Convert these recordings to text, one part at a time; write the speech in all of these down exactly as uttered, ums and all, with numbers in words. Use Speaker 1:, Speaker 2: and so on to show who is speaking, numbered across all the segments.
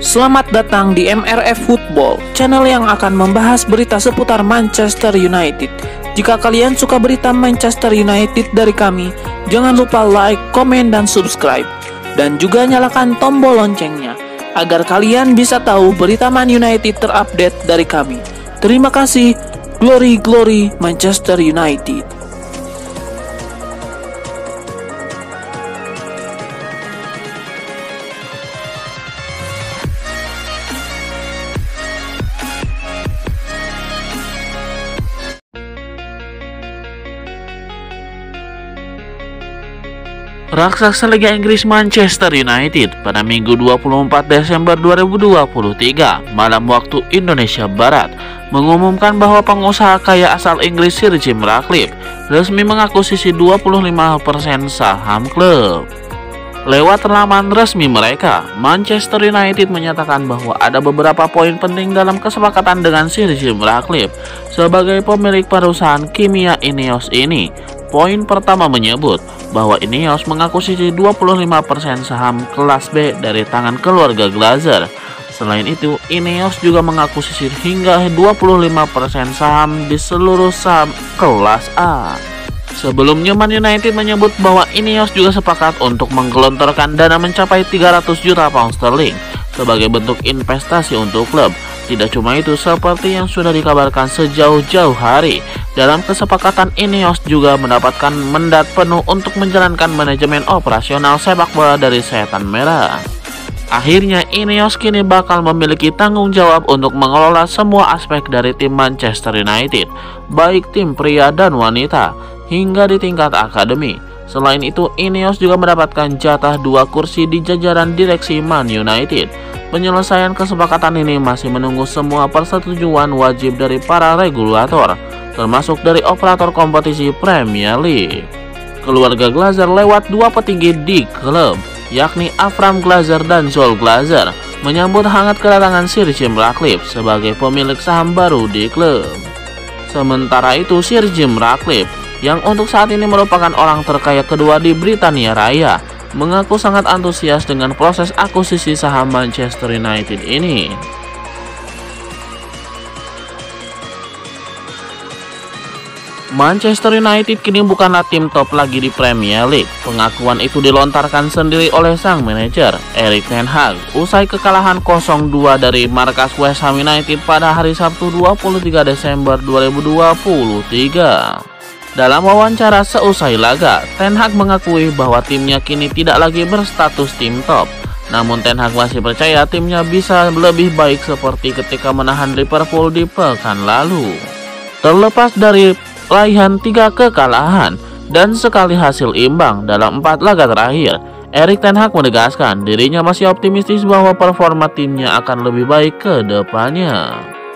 Speaker 1: Selamat datang di M R F Football, channel yang akan membahas berita seputar Manchester United. Jika kalian suka berita Manchester United dari kami, jangan lupa like, komen, dan subscribe. Dan juga nyalakan tombol loncengnya, agar kalian bisa tahu berita Man United terupdate dari kami. Terima kasih, glory glory Manchester United.
Speaker 2: Raksasa Liga Inggris Manchester United pada Minggu dua puluh empat Desember dua ribu dua puluh tiga malam waktu Indonesia Barat mengumumkan bahwa pengusaha kaya asal Inggris Sir Jim Ratcliffe resmi mengakuisisi dua puluh lima persen saham klub. Lewat laman resmi mereka, Manchester United menyatakan bahwa ada beberapa poin penting dalam kesepakatan dengan Sir Jim Ratcliffe sebagai pemilik perusahaan kimia Ineos ini. Poin pertama menyebut bahwa Ineos mengakuisisi dua puluh lima persen saham kelas B dari tangan keluarga Glazer. Selain itu, Ineos juga mengakuisisi hingga dua puluh lima persen saham di seluruh saham kelas A. Sebelumnya, Man United menyebut bahwa Ineos juga sepakat untuk menggelontorkan dana mencapai tiga ratus juta pound sterling sebagai bentuk investasi untuk klub. Tidak cuma itu, seperti yang sudah dikabarkan sejauh-jauh hari, dalam kesepakatan Ineos juga mendapatkan mandat penuh untuk menjalankan manajemen operasional sepak bola dari Setan Merah. Akhirnya, Ineos kini bakal memiliki tanggung jawab untuk mengelola semua aspek dari tim Manchester United, baik tim pria dan wanita, hingga di tingkat akademi. Selain itu, Ineos juga mendapatkan jatah dua kursi di jajaran direksi Man United. Penyelesaian kesepakatan ini masih menunggu semua persetujuan wajib dari para regulator, termasuk dari operator kompetisi Premier League. Keluarga Glazer lewat dua petinggi di klub, yakni Avram Glazer dan Joel Glazer, menyambut hangat kedatangan Sir Jim Ratcliffe sebagai pemilik saham baru di klub. Sementara itu, Sir Jim Ratcliffe, yang untuk saat ini merupakan orang terkaya kedua di Britania Raya, mengaku sangat antusias dengan proses akuisisi saham Manchester United ini. Manchester United kini bukanlah tim top lagi di Premier League. Pengakuan itu dilontarkan sendiri oleh sang manajer, Erik ten Hag, usai kekalahan nol dua dari markas West Ham United pada hari Sabtu dua puluh tiga Desember dua ribu dua puluh tiga. Dalam wawancara seusai laga, Ten Hag mengakui bahwa timnya kini tidak lagi berstatus tim top. Namun Ten Hag masih percaya timnya bisa lebih baik seperti ketika menahan Liverpool di pekan lalu. Terlepas dari raihan tiga kekalahan dan sekali hasil imbang dalam empat laga terakhir, Erik ten Hag menegaskan dirinya masih optimistis bahwa performa timnya akan lebih baik ke depannya.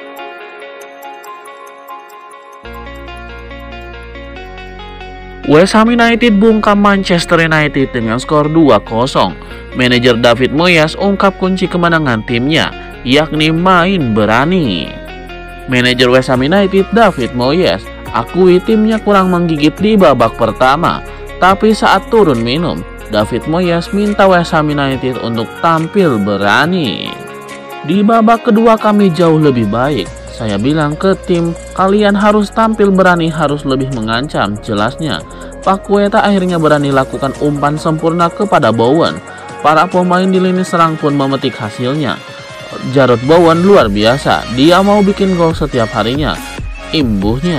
Speaker 2: West Ham United bungkam Manchester United dengan skor dua kosong. Manajer David Moyes ungkap kunci kemenangan timnya, yakni main berani. Manajer West Ham United David Moyes akui timnya kurang menggigit di babak pertama, tapi saat turun minum, David Moyes minta West Ham United untuk tampil berani. Di babak kedua kami jauh lebih baik. Saya bilang ke tim, kalian harus tampil berani, harus lebih mengancam, jelasnya. Paqueta akhirnya berani lakukan umpan sempurna kepada Bowen. Para pemain di lini serang pun memetik hasilnya. Jarrod Bowen luar biasa, dia mau bikin gol setiap harinya, imbuhnya.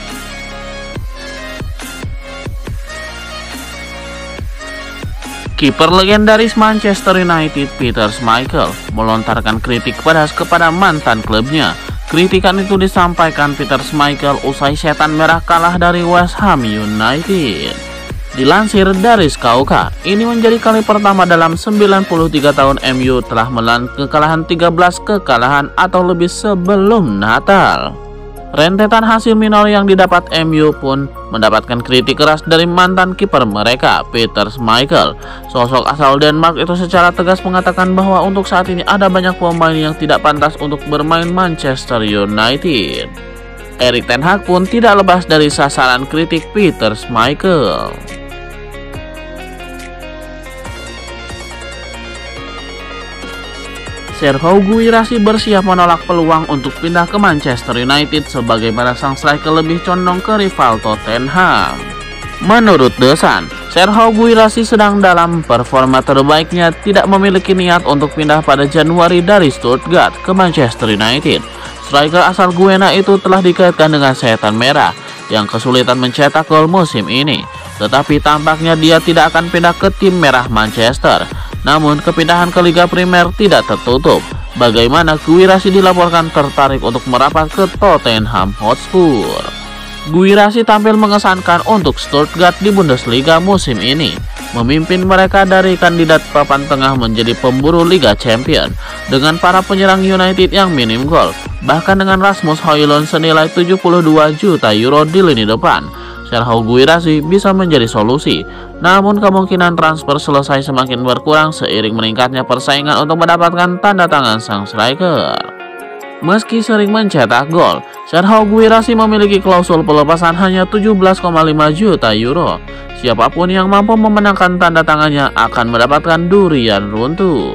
Speaker 2: Kiper legendaris Manchester United Peter Schmeichel melontarkan kritik pedas kepada mantan klubnya. Kritikan itu disampaikan Peter Schmeichel usai Setan Merah kalah dari West Ham United. Dilansir dari Skauka, ini menjadi kali pertama dalam sembilan puluh tiga tahun M U telah menelan kekalahan tiga belas kekalahan atau lebih sebelum Natal. Rentetan hasil minor yang didapat M U pun mendapatkan kritik keras dari mantan kiper mereka, Peter Schmeichel. Sosok asal Denmark itu secara tegas mengatakan bahwa untuk saat ini ada banyak pemain yang tidak pantas untuk bermain Manchester United. Erik ten Hag pun tidak lepas dari sasaran kritik Peter Schmeichel. Serhou Guirassy bersiap menolak peluang untuk pindah ke Manchester United sebagaimana sang striker lebih condong ke rival Tottenham. Menurut The Sun, Serhou Guirassy sedang dalam performa terbaiknya, tidak memiliki niat untuk pindah pada Januari dari Stuttgart ke Manchester United. Striker asal Guinea itu telah dikaitkan dengan Setan Merah yang kesulitan mencetak gol musim ini, tetapi tampaknya dia tidak akan pindah ke tim merah Manchester. Namun kepindahan ke Liga Primer tidak tertutup. Bagaimana Guirassy dilaporkan tertarik untuk merapat ke Tottenham Hotspur. Guirassy tampil mengesankan untuk Stuttgart di Bundesliga musim ini, memimpin mereka dari kandidat papan tengah menjadi pemburu Liga Champion dengan para penyerang United yang minim gol, bahkan dengan Rasmus Højlund senilai tujuh puluh dua juta euro di lini depan. Serhou Guirassy bisa menjadi solusi, namun kemungkinan transfer selesai semakin berkurang seiring meningkatnya persaingan untuk mendapatkan tanda tangan sang striker. Meski sering mencetak gol, Serhou Guirassy memiliki klausul pelepasan hanya tujuh belas koma lima juta euro. Siapapun yang mampu memenangkan tanda tangannya akan mendapatkan durian runtuh.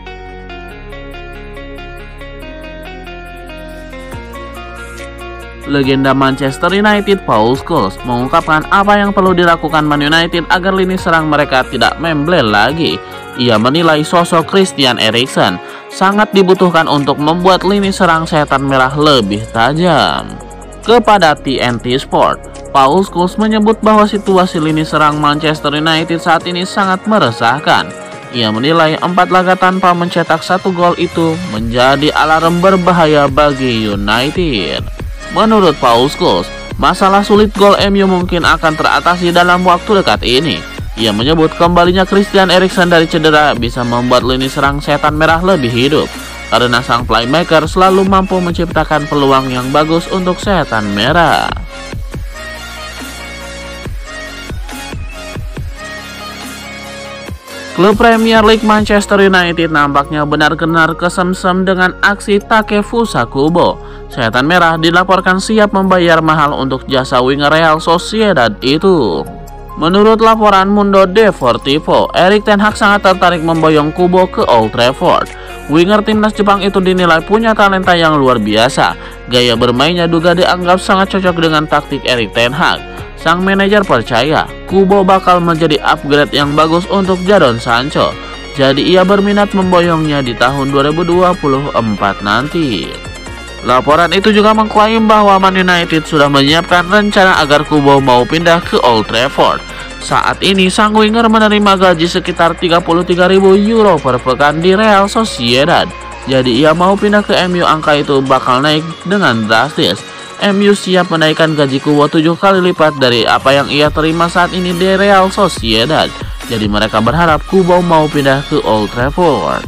Speaker 2: Legenda Manchester United Paul Scholes mengungkapkan apa yang perlu dilakukan Man United agar lini serang mereka tidak memblel lagi. Ia menilai sosok Christian Eriksen sangat dibutuhkan untuk membuat lini serang Setan Merah lebih tajam. Kepada T N T Sport, Paul Scholes menyebut bahwa situasi lini serang Manchester United saat ini sangat meresahkan. Ia menilai empat laga tanpa mencetak satu gol itu menjadi alarm berbahaya bagi United. Menurut Paul Scholes, masalah sulit gol M U mungkin akan teratasi dalam waktu dekat ini. Ia menyebut kembalinya Christian Eriksen dari cedera bisa membuat lini serang Setan Merah lebih hidup, karena sang playmaker selalu mampu menciptakan peluang yang bagus untuk Setan Merah. Klub Premier League Manchester United nampaknya benar-benar kesemsem dengan aksi Takefusa Kubo. Setan Merah dilaporkan siap membayar mahal untuk jasa winger Real Sociedad itu. Menurut laporan Mundo Deportivo, Erik ten Hag sangat tertarik memboyong Kubo ke Old Trafford. Winger timnas Jepang itu dinilai punya talenta yang luar biasa. Gaya bermainnya juga dianggap sangat cocok dengan taktik Erik ten Hag. Sang manajer percaya Kubo bakal menjadi upgrade yang bagus untuk Jadon Sancho. Jadi ia berminat memboyongnya di tahun dua ribu dua puluh empat nanti. Laporan itu juga mengklaim bahwa Man United sudah menyiapkan rencana agar Kubo mau pindah ke Old Trafford. Saat ini sang winger menerima gaji sekitar tiga puluh tiga ribu euro per pekan di Real Sociedad. Jadi ia mau pindah ke M U, angka itu bakal naik dengan drastis. M U siap menaikkan gaji Kubo tujuh kali lipat dari apa yang ia terima saat ini di Real Sociedad. Jadi mereka berharap Kubo mau pindah ke Old Trafford.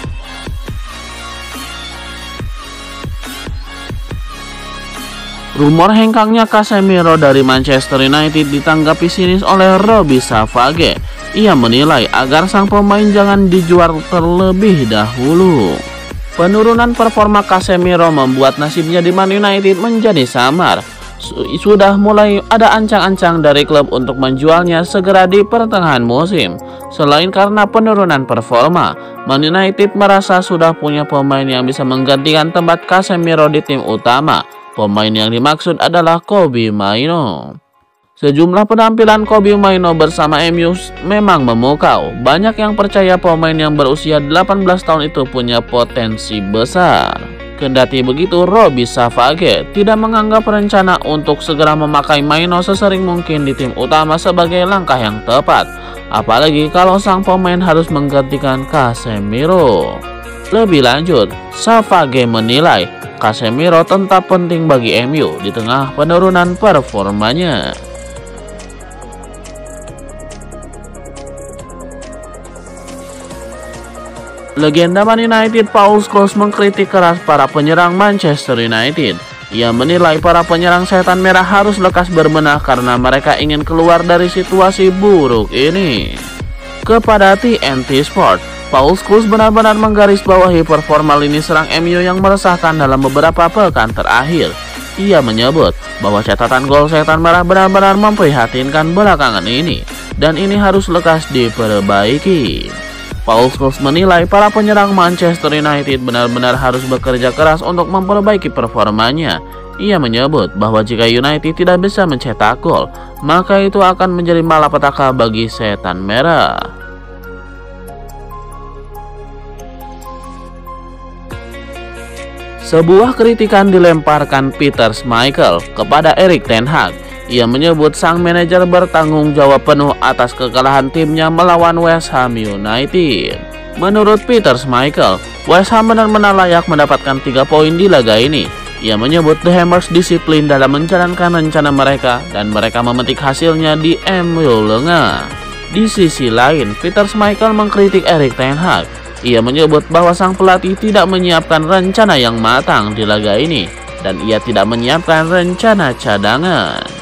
Speaker 2: Rumor hengkangnya Casemiro dari Manchester United ditanggapi sinis oleh Robby Savage. Ia menilai agar sang pemain jangan dijual terlebih dahulu. Penurunan performa Casemiro membuat nasibnya di Man United menjadi samar. Sudah mulai ada ancang-ancang dari klub untuk menjualnya segera di pertengahan musim. Selain karena penurunan performa, Man United merasa sudah punya pemain yang bisa menggantikan tempat Casemiro di tim utama. Pemain yang dimaksud adalah Kobbie Mainoo. Sejumlah penampilan Kobbie Mainoo bersama M U memang memukau. Banyak yang percaya pemain yang berusia delapan belas tahun itu punya potensi besar. Kendati begitu, Robby Savage tidak menganggap rencana untuk segera memakai Mainoo sesering mungkin di tim utama sebagai langkah yang tepat. Apalagi kalau sang pemain harus menggantikan Casemiro. Lebih lanjut, Savage menilai Casemiro tetap penting bagi M U di tengah penurunan performanya. Legenda Man United Paul Scholes mengkritik keras para penyerang Manchester United. Ia menilai para penyerang Setan Merah harus lekas berbenah karena mereka ingin keluar dari situasi buruk ini. Kepada T N T Sport, Paul Scholes benar-benar menggarisbawahi performa lini serang M U yang meresahkan dalam beberapa pekan terakhir. Ia menyebut bahwa catatan gol Setan Merah benar-benar memprihatinkan belakangan ini, dan ini harus lekas diperbaiki. Paul Scholes menilai para penyerang Manchester United benar-benar harus bekerja keras untuk memperbaiki performanya. Ia menyebut bahwa jika United tidak bisa mencetak gol, maka itu akan menjadi malapetaka bagi setan merah. Sebuah kritikan dilemparkan Peter Schmeichel kepada Erik ten Hag. Ia menyebut sang manajer bertanggung jawab penuh atas kekalahan timnya melawan West Ham United. Menurut Peter Schmeichel, West Ham benar-benar layak mendapatkan tiga poin di laga ini. Ia menyebut The Hammers disiplin dalam menjalankan rencana mereka dan mereka memetik hasilnya di Embulunga. Di sisi lain, Peter Schmeichel mengkritik Erik ten Hag. Ia menyebut bahwa sang pelatih tidak menyiapkan rencana yang matang di laga ini dan ia tidak menyiapkan rencana cadangan.